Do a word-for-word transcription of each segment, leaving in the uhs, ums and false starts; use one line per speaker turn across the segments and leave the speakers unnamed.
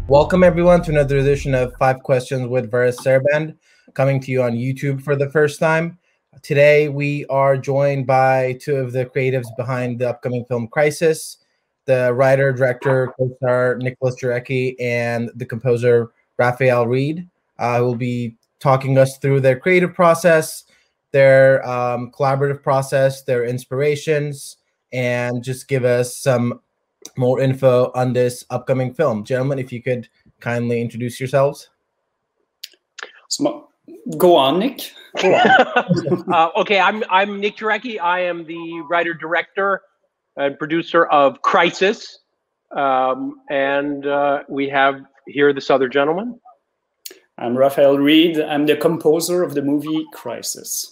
Welcome everyone to another edition of Five Questions with Varèse Sarabande, coming to you on YouTube for the first time. Today we are joined by two of the creatives behind the upcoming film Crisis, the writer, director, co-star Nicholas Jarecki, and the composer Raphael Reed, uh, who will be talking us through their creative process, their um, collaborative process, their inspirations, and just give us some more info on this upcoming film. Gentlemen, if you could kindly introduce yourselves.
So, go on, Nick. Go
on. uh, okay, I'm I'm Nick Jarecki. I am the writer, director, and producer of Crisis, um, and uh, we have here this other gentleman.
I'm Raphael Reed. I'm the composer of the movie Crisis.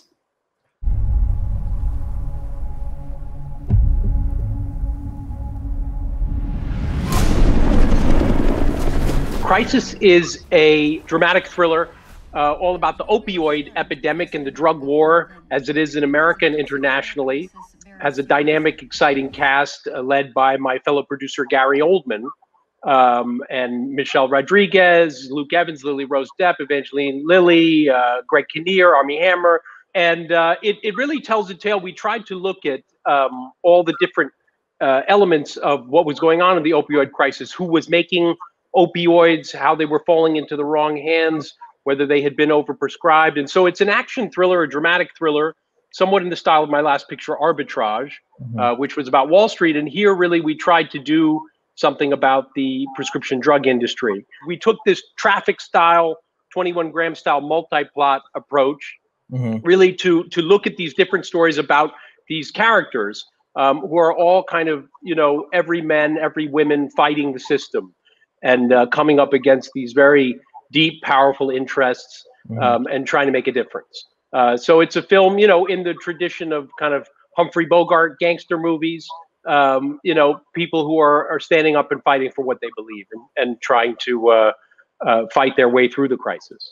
Crisis is a dramatic thriller uh, all about the opioid epidemic and the drug war as it is in America and internationally. Has a dynamic, exciting cast uh, led by my fellow producer Gary Oldman um, and Michelle Rodriguez, Luke Evans, Lily Rose Depp, Evangeline Lilly, uh, Greg Kinnear, Armie Hammer. And uh, it, it really tells a tale. We tried to look at um, all the different uh, elements of what was going on in the opioid crisis, who was making opioids, how they were falling into the wrong hands, whether they had been overprescribed. And so it's an action thriller, a dramatic thriller, somewhat in the style of my last picture, Arbitrage, mm-hmm. uh, which was about Wall Street. And here, really, we tried to do something about the prescription drug industry. We took this traffic style, twenty-one gram style multi-plot approach, mm-hmm. really to, to look at these different stories about these characters um, who are all kind of, you know, every men, every women fighting the system. And uh, coming up against these very deep, powerful interests um, mm-hmm. and trying to make a difference. Uh, so it's a film, you know, in the tradition of kind of Humphrey Bogart gangster movies, um, you know, people who are, are standing up and fighting for what they believe and, and trying to uh, uh, fight their way through the crisis.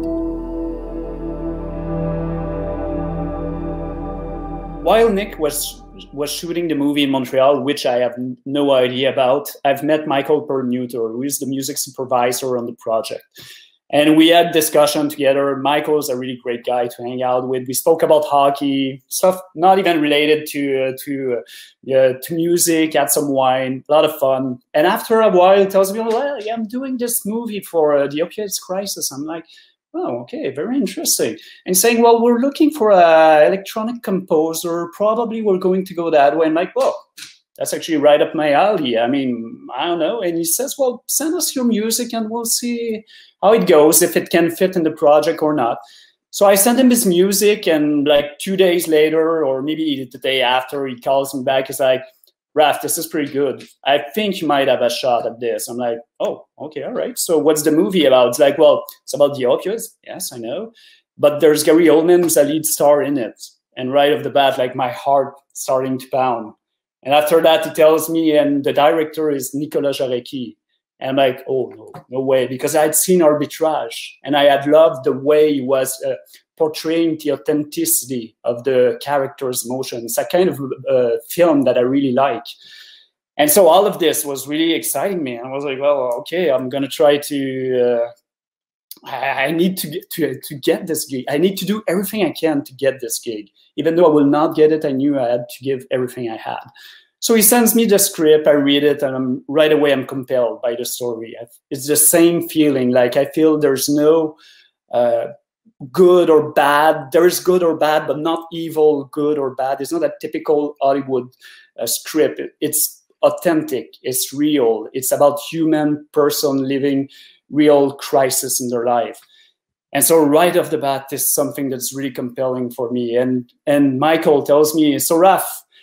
While Nick was was shooting the movie in Montreal, which I have no idea about, I've met Michael Perlmutter, who is the music supervisor on the project. And we had discussion together. Michael's a really great guy to hang out with. We spoke about hockey, stuff not even related to, uh, to, uh, to music, had some wine, a lot of fun. And after a while, he tells me, well, yeah, I'm doing this movie for uh, the opioids crisis. I'm like, oh, okay, very interesting. And saying, well, we're looking for an electronic composer. Probably we're going to go that way. I'm like, well, that's actually right up my alley. I mean, I don't know. And he says, well, send us your music and we'll see how it goes, if it can fit in the project or not. So I sent him his music, and like two days later, or maybe the day after, he calls me back. He's like, Raph, this is pretty good. I think you might have a shot at this. I'm like, oh, okay, all right. So what's the movie about? It's like, well, it's about the opioids. Yes, I know. But there's Gary Oldman who's a lead star in it. And right off the bat, like my heart starting to pound. And after that, he tells me, and the director is Nicholas Jarecki. And I'm like, oh, no, no way. Because I had seen Arbitrage, and I had loved the way he was uh, portraying the authenticity of the character's emotions. It's a kind of uh, film that I really like. And so all of this was really exciting me. And I was like, well, okay, I'm going to try to, uh, I, I need to get, to, to get this gig. I need to do everything I can to get this gig. Even though I will not get it, I knew I had to give everything I had. So he sends me the script, I read it, and I'm, right away I'm compelled by the story. It's the same feeling, like I feel there's no uh, good or bad. There is good or bad, but not evil, good or bad. It's not a typical Hollywood uh, script. It's authentic, it's real. It's about human person living real crisis in their life. And so right off the bat, this is something that's really compelling for me. And, and Michael tells me, so Raph,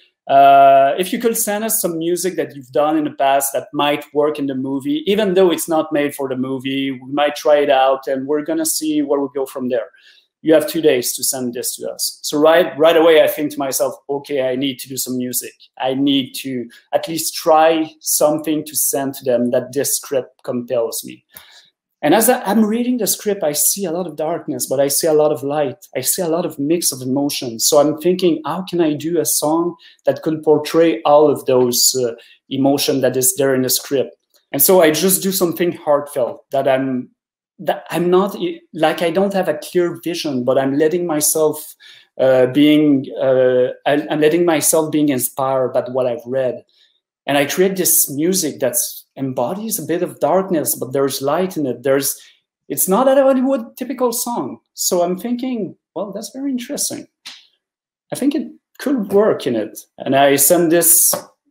Uh, if you could send us some music that you've done in the past that might work in the movie, even though it's not made for the movie, we might try it out and we're going to see where we go from there. You have two days to send this to us. So right, right away, I think to myself, okay, I need to do some music. I need to at least try something to send to them that this script compels me. And as I'm reading the script, I see a lot of darkness, but I see a lot of light. I see a lot of mix of emotions. So I'm thinking, how can I do a song that could portray all of those uh, emotion that is there in the script? And so I just do something heartfelt that I'm, that I'm not, like I don't have a clear vision, but I'm letting myself uh, being, uh, I'm letting myself being inspired by what I've read. And I create this music that embodies a bit of darkness, but there's light in it. There's, it's not a Hollywood typical song. So I'm thinking, well, that's very interesting. I think it could work in it. And I send this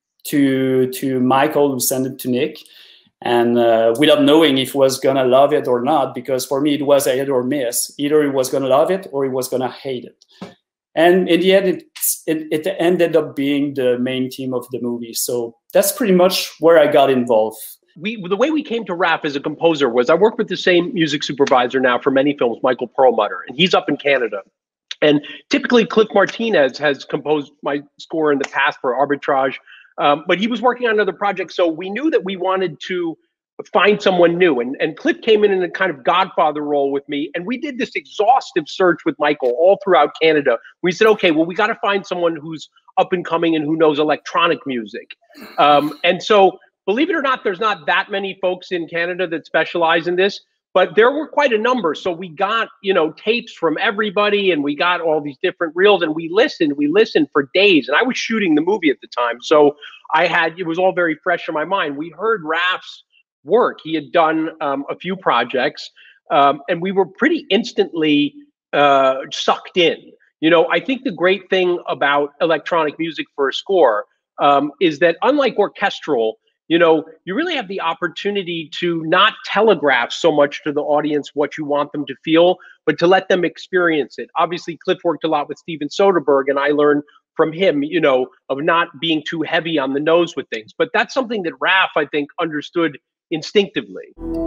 to, to Michael, who sent it to Nick. And uh, without knowing if he was gonna love it or not, because for me it was a hit or miss. Either he was gonna love it or he was gonna hate it. And in the end, it, it, it ended up being the main theme of the movie. So that's pretty much where I got involved.
We, the way we came to Raph as a composer was I work with the same music supervisor now for many films, Michael Perlmutter, and he's up in Canada. And typically Cliff Martinez has composed my score in the past for Arbitrage. Um, but he was working on another project, so we knew that we wanted to find someone new. And, and Cliff came in in a kind of godfather role with me, and we did this exhaustive search with Michael all throughout Canada. We said, okay, well, we got to find someone who's up and coming and who knows electronic music. Um, and so, believe it or not, there's not that many folks in Canada that specialize in this, but there were quite a number. So we got, you know, tapes from everybody, and we got all these different reels, and we listened, we listened for days. And I was shooting the movie at the time. So I had, it was all very fresh in my mind. We heard Raph's work. He had done um, a few projects, um, and we were pretty instantly uh, sucked in. You know, I think the great thing about electronic music for a score um, is that unlike orchestral, you know, you really have the opportunity to not telegraph so much to the audience what you want them to feel, but to let them experience it. Obviously, Cliff worked a lot with Steven Soderbergh, and I learned from him, you know, of not being too heavy on the nose with things. But that's something that Raph, I think, understood instinctively.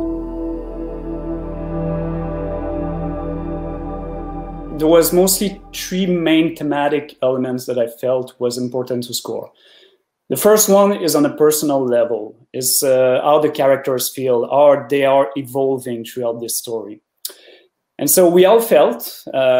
There was mostly three main thematic elements that I felt was important to score. The first one is on a personal level, is uh, how the characters feel, how they are evolving throughout this story. And so we all felt,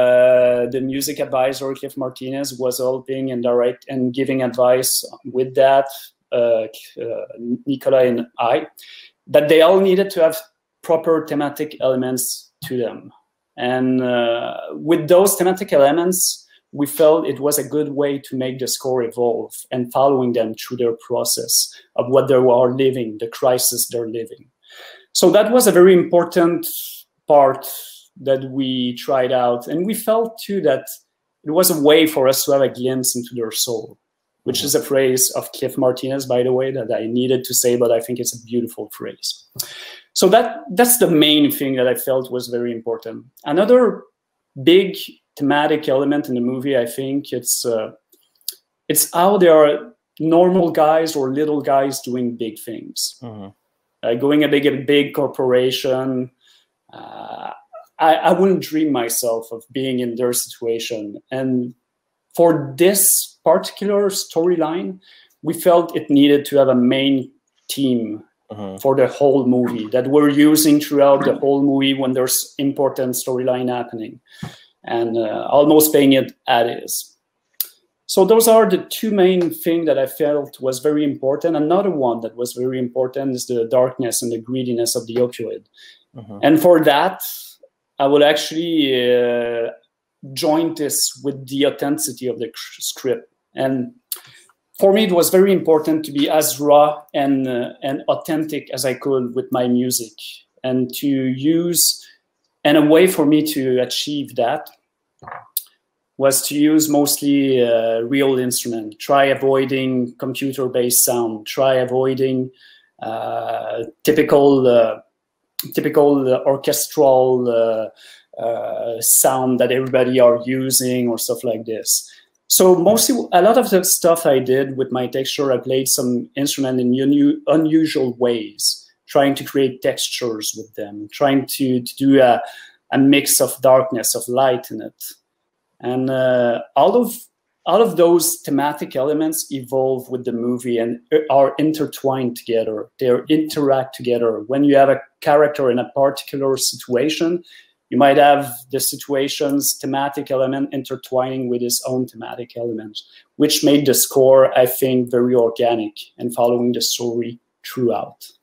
uh, the music advisor, Cliff Martinez, was helping and direct and giving advice with that, uh, uh, Nicola and I, that they all needed to have proper thematic elements to them. And uh, with those thematic elements, we felt it was a good way to make the score evolve and following them through their process of what they are living, the crisis they're living. So that was a very important part that we tried out. And we felt too that it was a way for us to have a glimpse into their soul, which mm-hmm. is a phrase of Cliff Martinez, by the way, that I needed to say, but I think it's a beautiful phrase. So that that's the main thing that I felt was very important. Another big thematic element in the movie, I think, it's uh, it's how there are normal guys or little guys doing big things. Mm-hmm. uh, going a big, a big corporation. Uh, I, I wouldn't dream myself of being in their situation. And for this particular storyline, we felt it needed to have a main theme uh-huh. for the whole movie that we're using throughout the whole movie when there's important storyline happening, and uh, almost paying it as is. So those are the two main things that I felt was very important. Another one that was very important is the darkness and the greediness of the opioid. Uh-huh. And for that, I will actually uh, join this with the authenticity of the script. And for me, it was very important to be as raw and, uh, and authentic as I could with my music, and to use, and a way for me to achieve that was to use mostly uh, real instrument, try avoiding computer-based sound, try avoiding uh, typical uh, typical uh, orchestral uh, uh, sound that everybody are using or stuff like this. So mostly, a lot of the stuff I did with my texture, I played some instrument in unu unusual ways, trying to create textures with them, trying to, to do a, a mix of darkness, of light in it. And uh, all of all of those thematic elements evolve with the movie and are intertwined together. They interact together. When you have a character in a particular situation, you might have the situation's thematic element intertwining with its own thematic element, which made the score, I think, very organic and following the story throughout.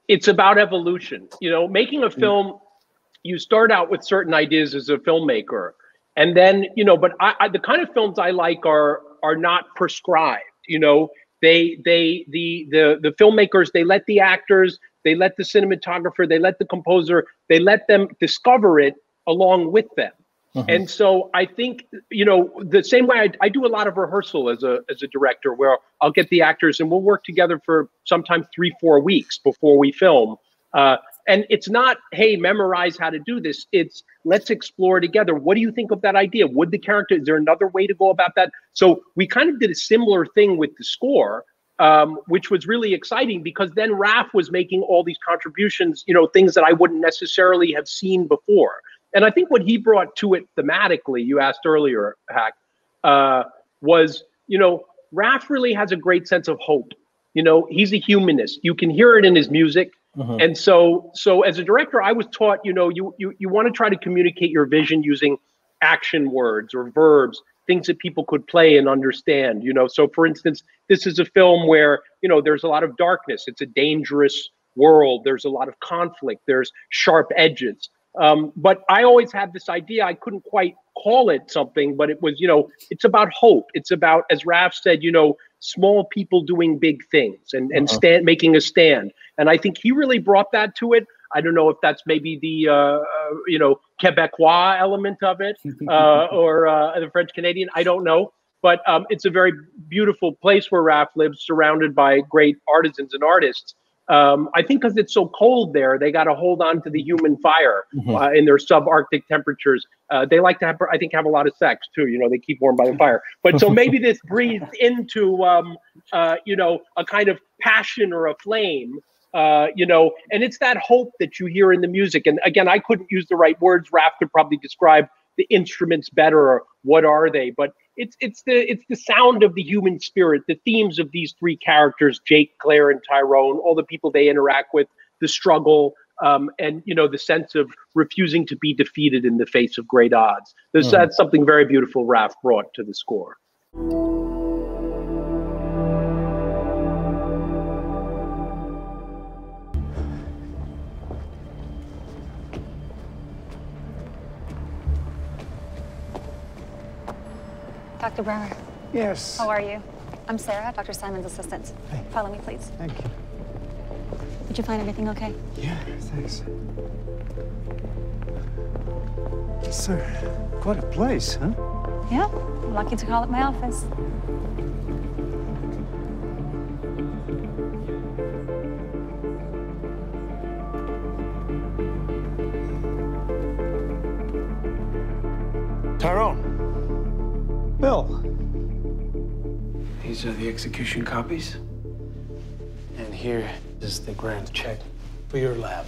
it's about evolution. You know, making a film, you start out with certain ideas as a filmmaker, and then, you know, but I, I the kind of films I like are are not prescribed. You know, they they the the the filmmakers, they let the actors, they let the cinematographer, they let the composer, they let them discover it along with them. Uh-huh. And so I think, you know, the same way I, I do a lot of rehearsal as a as a director, where I'll get the actors and we'll work together for sometimes three, four weeks before we film. Uh, and it's not, hey, memorize how to do this. It's let's explore together. What do you think of that idea? Would the character, is there another way to go about that? So we kind of did a similar thing with the score, um, which was really exciting, because then Raph was making all these contributions, you know, things that I wouldn't necessarily have seen before. And I think what he brought to it thematically, you asked earlier, Hack, uh, was, you know, Raph really has a great sense of hope. You know, he's a humanist. You can hear it in his music. Uh-huh. And so, so as a director, I was taught, you know, you you you want to try to communicate your vision using action words or verbs, things that people could play and understand. You know, so for instance, this is a film where, you know, there's a lot of darkness. It's a dangerous world. There's a lot of conflict. There's sharp edges. Um, but I always had this idea, I couldn't quite call it something, but it was, you know, it's about hope. It's about, as Raph said, you know, small people doing big things and, and uh-huh. stand, making a stand. And I think he really brought that to it. I don't know if that's maybe the, uh, uh, you know, Quebecois element of it uh, or uh, the French Canadian. I don't know. But um, it's a very beautiful place where Raph lives, surrounded by great artisans and artists. Um, I think because it's so cold there, they got to hold on to the human fire mm-hmm. uh, in their subarctic temperatures. Uh, they like to have, I think, have a lot of sex too. You know, they keep warm by the fire. But so maybe this breathed into, um, uh, you know, a kind of passion or a flame, uh, you know, and it's that hope that you hear in the music. And again, I couldn't use the right words. Raph could probably describe the instruments better, or what are they? But it's it's the it's the sound of the human spirit, the themes of these three characters, Jake, Claire, and Tyrone, all the people they interact with, the struggle, um, and you know, the sense of refusing to be defeated in the face of great odds. There's, mm-hmm. That's something very beautiful Raph brought to the score.
Doctor Bremer.
Yes.
How are you? I'm Sarah, Doctor Simon's assistant.
Hey.
Follow me, please.
Thank you.
Did you find everything okay?
Yeah, thanks. So, quite a place, huh?
Yeah, I'm lucky to call it my office.
Tyrone. Bill.
These are the execution copies. And here is the grand check for your lab.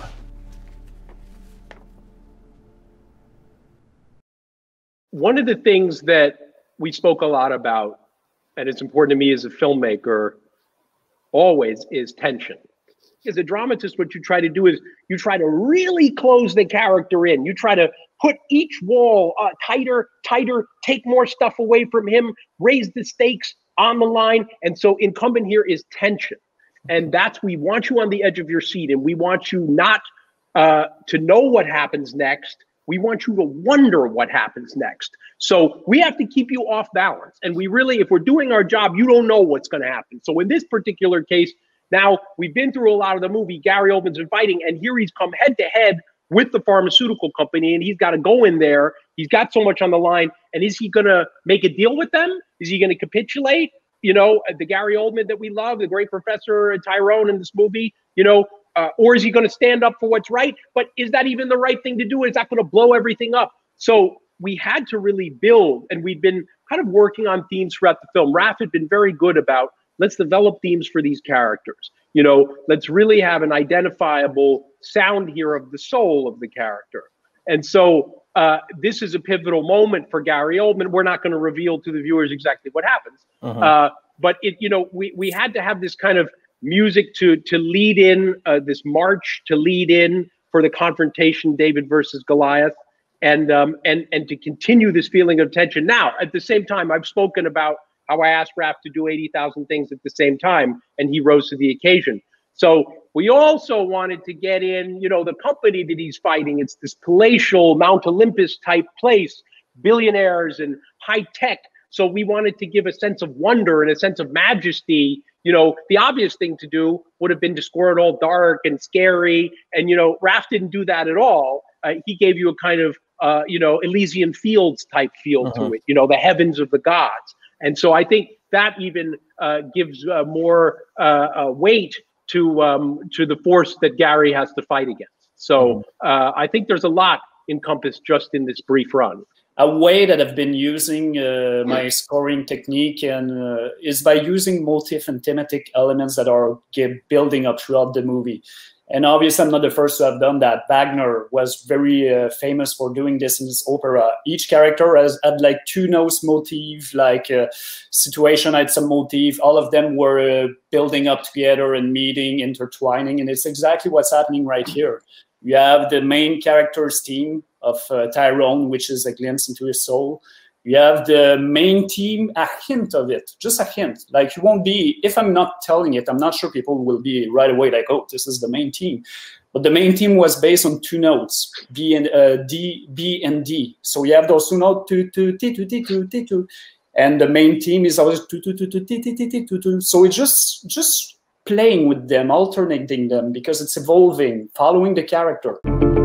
One of the things that we spoke a lot about, and it's important to me as a filmmaker, always, is tension. As a dramatist, what you try to do is you try to really close the character in. You try to put each wall uh, tighter, tighter, take more stuff away from him, raise the stakes on the line. And so incumbent here is tension. And that's, we want you on the edge of your seat, and we want you not uh, to know what happens next. We want you to wonder what happens next. So we have to keep you off balance. And we really, if we're doing our job, you don't know what's going to happen. So in this particular case, now we've been through a lot of the movie, Gary Oldman's been fighting, and here he's come head to head with the pharmaceutical company, and he's got to go in there. He's got so much on the line. And is he going to make a deal with them? Is he going to capitulate? You know, the Gary Oldman that we love, the great professor Tyrone in this movie, you know, uh, or is he going to stand up for what's right? But is that even the right thing to do? Is that going to blow everything up? So we had to really build, and we've been kind of working on themes throughout the film. Raph had been very good about, let's develop themes for these characters. You know, let's really have an identifiable sound here of the soul of the character. And so uh, this is a pivotal moment for Gary Oldman. We're not going to reveal to the viewers exactly what happens. Uh-huh. uh, but, it, you know, we, we had to have this kind of music to, to lead in, uh, this march to lead in for the confrontation, David versus Goliath, and, um, and, and to continue this feeling of tension. Now, at the same time, I've spoken about how I asked Raph to do eighty thousand things at the same time, and he rose to the occasion. So we also wanted to get in, you know, the company that he's fighting. It's this palatial Mount Olympus type place, billionaires and high tech. So we wanted to give a sense of wonder and a sense of majesty. You know, the obvious thing to do would have been to score it all dark and scary. And, you know, Raph didn't do that at all. Uh, he gave you a kind of, uh, you know, Elysian Fields type feel uh-huh. to it, you know, the heavens of the gods. And so I think that even uh, gives uh, more uh, uh, weight to um, to the force that Gary has to fight against. So uh, I think there's a lot encompassed just in this brief run.
A way that I've been using uh, my scoring technique and uh, is by using motif and thematic elements that are building up throughout the movie. And obviously, I'm not the first to have done that. Wagner was very uh, famous for doing this in his opera. Each character has had like two notes motif, like uh, situation had some motif. All of them were uh, building up together and meeting, intertwining. And it's exactly what's happening right here. You have the main character's theme of uh, Tyrone, which is a glimpse into his soul. You have the main theme, a hint of it, just a hint. Like you won't be, if I'm not telling it, I'm not sure people will be right away like, oh, this is the main theme. But the main theme was based on two notes, B and uh, D, B and D. So you have those two notes, two, two, T, two, T, two, T, two. And the main theme is always two, two, two, two, T, T, T, T, two, two. So it's just, just playing with them, alternating them because it's evolving, following the character.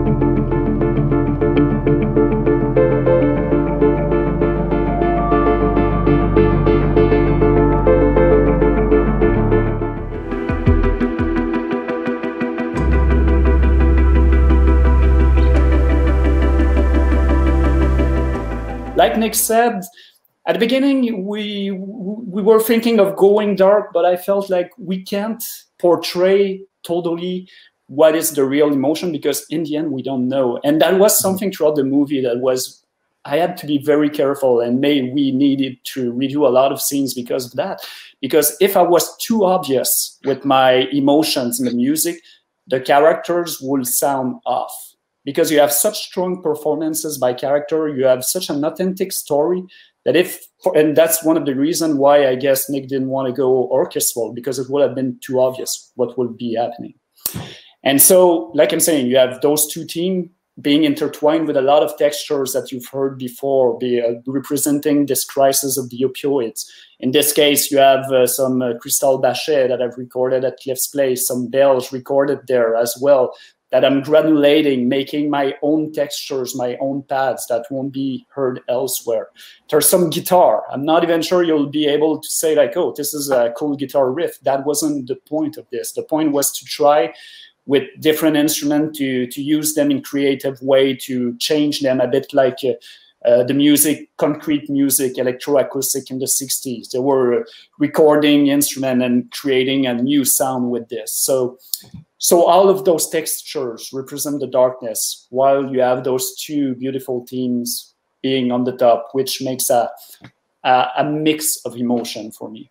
Like Nick said, at the beginning, we we were thinking of going dark, but I felt like we can't portray totally what is the real emotion because in the end, we don't know. And that was something throughout the movie that was, I had to be very careful and maybe we needed to redo a lot of scenes because of that. Because if I was too obvious with my emotions in the music, the characters will sound off. Because you have such strong performances by character, you have such an authentic story that if, and that's one of the reasons why I guess Nick didn't want to go orchestral because it would have been too obvious what would be happening. And so, like I'm saying, you have those two teams being intertwined with a lot of textures that you've heard before, be uh, representing this crisis of the opioids. In this case, you have uh, some uh, Crystal Bachet that I've recorded at Cliff's Place, some bells recorded there as well, that I'm granulating, making my own textures, my own pads that won't be heard elsewhere. There's some guitar. I'm not even sure you'll be able to say like, oh, this is a cool guitar riff. That wasn't the point of this. The point was to try with different instruments to, to use them in creative way, to change them a bit like uh, uh, the music, concrete music, electroacoustic in the sixties. They were recording instrument and creating a new sound with this. So, So all of those textures represent the darkness, while you have those two beautiful themes being on the top, which makes a, a, a mix of emotion for me.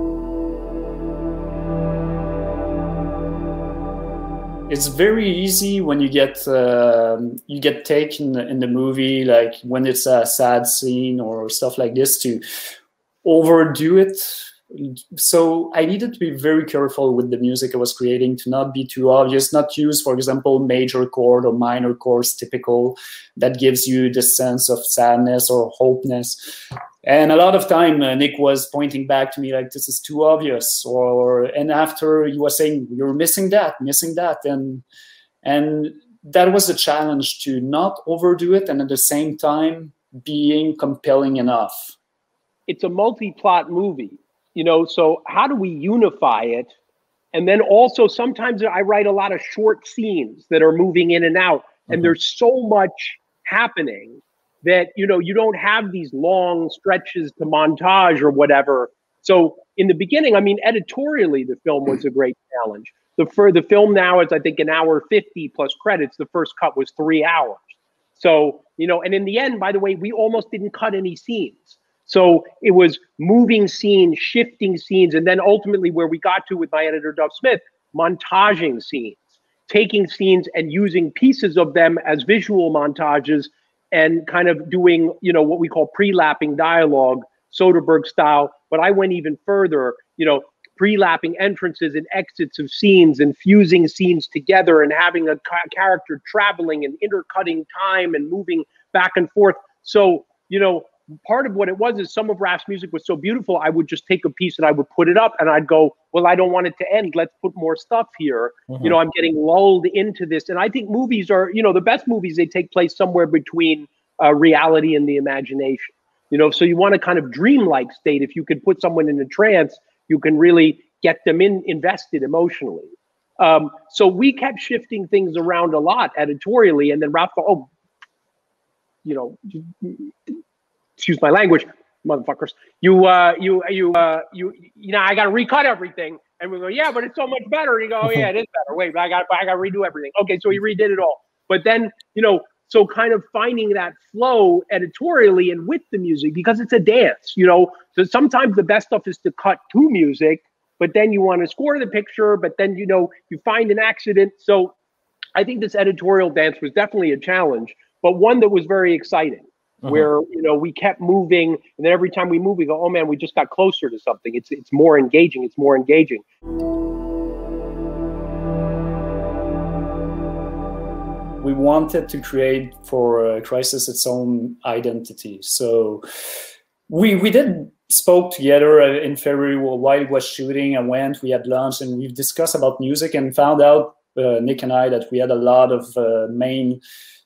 It's very easy when you get uh, you get taken in the movie, like when it's a sad scene or stuff like this, to overdo it. So I needed to be very careful with the music I was creating to not be too obvious, not use, for example, major chord or minor chords typical that gives you the sense of sadness or hopeness. And a lot of time uh, Nick was pointing back to me like, this is too obvious. Or, and after he was saying, you're missing that, missing that. And, and that was the challenge, to not overdo it and at the same time being compelling enough.
It's a multi-plot movie. You know, so how do we unify it? And then also sometimes I write a lot of short scenes that are moving in and out, and mm-hmm. there's so much happening that, you know, you don't have these long stretches to montage or whatever. So in the beginning, I mean, editorially, the film was a great challenge. The, for the film now is, I think, an hour fifty plus credits. The first cut was three hours. So, you know, and in the end, by the way, we almost didn't cut any scenes. So it was moving scenes, shifting scenes, and then ultimately where we got to with my editor, Duff Smith, montaging scenes, taking scenes and using pieces of them as visual montages and kind of doing, you know, what we call pre-lapping dialogue, Soderbergh style. But I went even further, you know, pre-lapping entrances and exits of scenes and fusing scenes together and having a ca character traveling and intercutting time and moving back and forth. So, you know, part of what it was is some of Raph's music was so beautiful, I would just take a piece and I would put it up and I'd go, well, I don't want it to end. Let's put more stuff here. Mm-hmm. You know, I'm getting lulled into this. And I think movies are, you know, the best movies, they take place somewhere between uh, reality and the imagination. You know, so you want a kind of dreamlike state. If you could put someone in a trance, you can really get them in invested emotionally. Um, so we kept shifting things around a lot editorially. And then Raph go, oh, you know, excuse my language, motherfuckers. You, uh, you, you, uh, you, you know, I got to recut everything. And we go, yeah, but it's so much better. And you go, oh yeah, it is better. Wait, but I got, I got to redo everything. Okay, so he redid it all. But then, you know, so kind of finding that flow editorially and with the music, because it's a dance, you know. So sometimes the best stuff is to cut to music, but then you want to score the picture, but then, you know, you find an accident. So I think this editorial dance was definitely a challenge, but one that was very exciting. Uh-huh. Where, you know, we kept moving, and then every time we move, we go, oh man, we just got closer to something. It's it's more engaging. It's more engaging.
We wanted to create for uh, Crisis its own identity. So we we did spoke together in February while he was shooting. I went, we had lunch, and we've discussed about music and found out, uh, Nick and I, that we had a lot of uh, main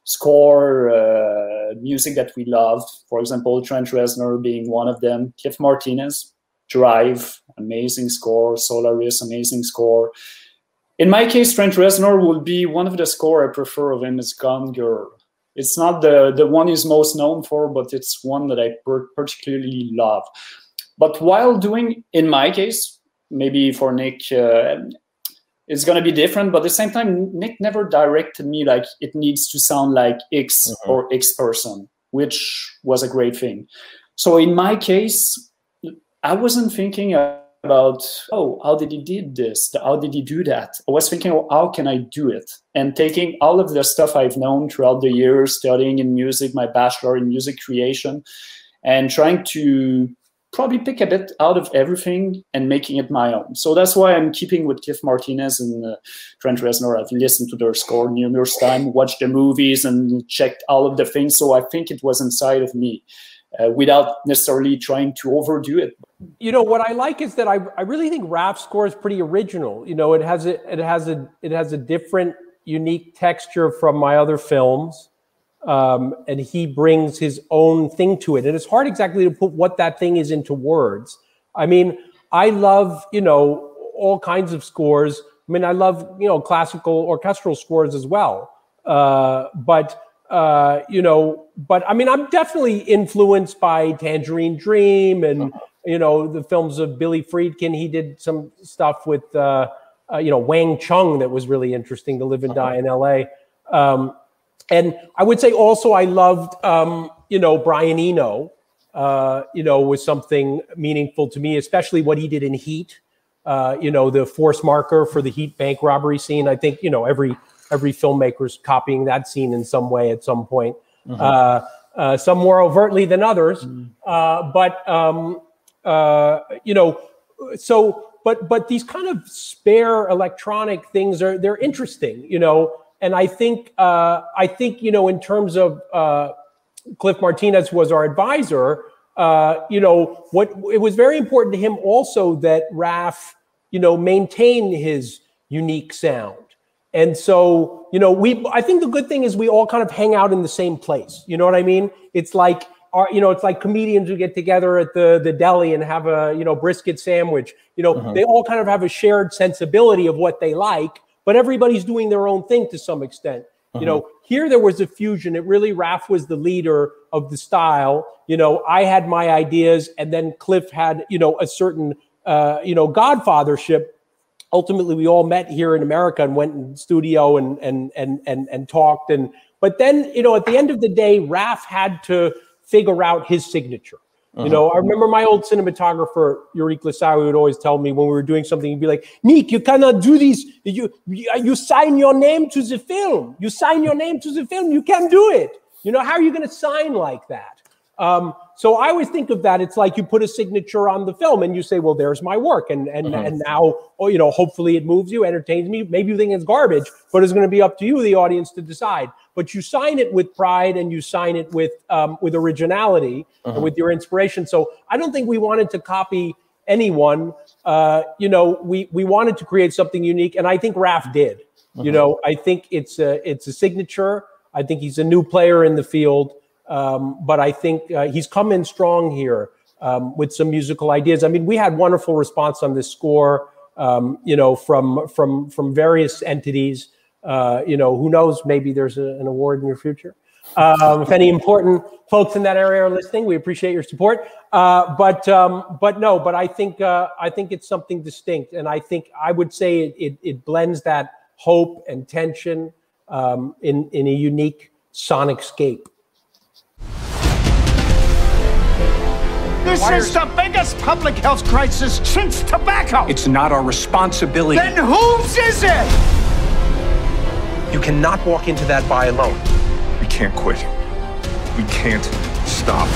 score uh, music that we loved. For example, Trent Reznor being one of them. Cliff Martinez, Drive, amazing score. Solaris, amazing score. In my case, Trent Reznor will be one of the score I prefer of him is Gone Girl. It's not the, the one he's most known for, but it's one that I per particularly love. But while doing, in my case, maybe for Nick, uh, it's going to be different, but at the same time, Nick never directed me like it needs to sound like X mm-hmm. or X person, which was a great thing. So in my case, I wasn't thinking about, oh, how did he did this? How did he do that? I was thinking, oh, how can I do it? And taking all of the stuff I've known throughout the years, studying in music, my bachelor in music creation, and trying to probably pick a bit out of everything and making it my own. So that's why I'm keeping with Cliff Martinez and uh, Trent Reznor. I've listened to their score numerous times, watched the movies, and checked all of the things. So I think it was inside of me uh, without necessarily trying to overdo it.
You know, what I like is that I, I really think Raph's score is pretty original. You know, it has a, it has a, it has a different, unique texture from my other films. Um, and he brings his own thing to it. And it's hard exactly to put what that thing is into words. I mean, I love, you know, all kinds of scores. I mean, I love, you know, classical orchestral scores as well. Uh, but, uh, you know, but I mean, I'm definitely influenced by Tangerine Dream and, you know, the films of Billy Friedkin. He did some stuff with, uh, uh, you know, Wang Chung that was really interesting, To Live and Die in L A. Um, And I would say also I loved, um, you know, Brian Eno, uh, you know, was something meaningful to me, especially what he did in Heat, uh, you know, the force marker for the Heat bank robbery scene. I think, you know, every every filmmaker's copying that scene in some way at some point, mm-hmm. uh, uh, some more overtly than others. Mm-hmm. uh, but, um, uh, you know, so but but these kind of spare electronic things are they're interesting, you know. And I think, uh, I think, you know, in terms of uh, Cliff Martinez was our advisor, uh, you know, what it was very important to him also that Raph, you know, maintain his unique sound. And so, you know, we, I think the good thing is we all kind of hang out in the same place. You know what I mean? It's like, our, you know, it's like comedians who get together at the, the deli and have a, you know, brisket sandwich. You know, mm-hmm. they all kind of have a shared sensibility of what they like. But everybody's doing their own thing to some extent. Uh-huh. You know, here there was a fusion. It really, Raph was the leader of the style. You know, I had my ideas, and then Cliff had, you know, a certain, uh, you know, godfathership. Ultimately, we all met here in America and went in studio and and and and and talked. And but then, you know, at the end of the day, Raph had to figure out his signature. Uh-huh. You know, I remember my old cinematographer, Yurik Lasawi, would always tell me when we were doing something, he'd be like, Nick, you cannot do this. You, you sign your name to the film. You sign your name to the film. You can't do it. You know, how are you going to sign like that? Um, so I always think of that. It's like you put a signature on the film and you say, well, there's my work. And and, mm-hmm. and now, oh, you know, hopefully it moves you, entertains me. Maybe you think it's garbage, but it's going to be up to you, the audience, to decide. But you sign it with pride and you sign it with um, with originality mm-hmm. and with your inspiration. So I don't think we wanted to copy anyone. Uh, you know, we, we wanted to create something unique. And I think Raph did. Mm-hmm. You know, I think it's a, it's a signature. I think he's a new player in the field. Um, but I think uh, he's come in strong here um, with some musical ideas. I mean, we had wonderful response on this score, um, you know, from from from various entities. Uh, you know, who knows? Maybe there's a, an award in your future. Um, if any important folks in that area are listening, we appreciate your support. Uh, but um, but no, but I think uh, I think it's something distinct, and I think I would say it it, it blends that hope and tension um, in in a unique sonic scape.
This is the biggest public health crisis since tobacco.
It's not our responsibility.
Then whose is it?
You cannot walk into that by alone.
We can't quit. We can't stop.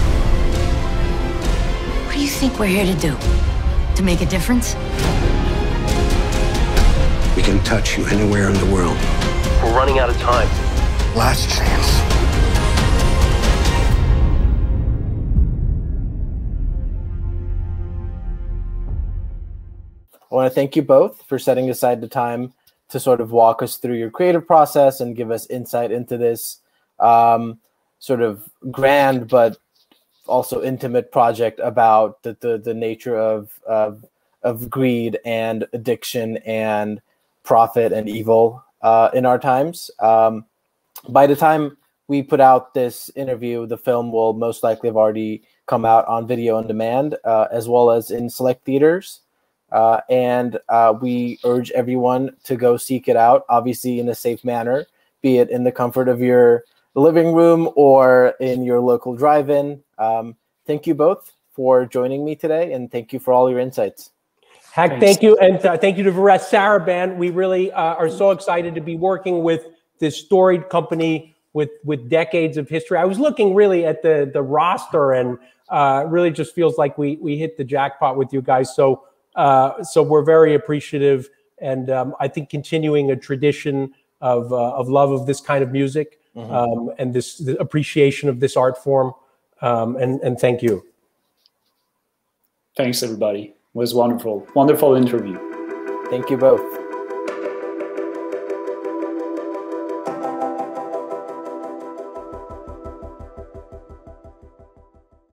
What do you think we're here to do? To make a difference?
We can touch you anywhere in the world.
We're running out of time.
Last chance.
I want to thank you both for setting aside the time to sort of walk us through your creative process and give us insight into this um, sort of grand but also intimate project about the the, the nature of, of of greed and addiction and profit and evil uh, in our times. Um, by the time we put out this interview, the film will most likely have already come out on video on demand, uh, as well as in select theaters. Uh, and uh, we urge everyone to go seek it out, obviously in a safe manner, be it in the comfort of your living room or in your local drive-in. Um, thank you both for joining me today, and thank you for all your insights.
Hack,
Thanks.
thank you, and uh, thank you to Varèse Sarabande. We really uh, are so excited to be working with this storied company with with decades of history. I was looking really at the the roster, and uh, really just feels like we we hit the jackpot with you guys. So. Uh, so we're very appreciative, and um, I think continuing a tradition of uh, of love of this kind of music, mm-hmm. um, and this the appreciation of this art form. Um, and and thank you.
Thanks, everybody. It was wonderful, wonderful interview.
Thank you both.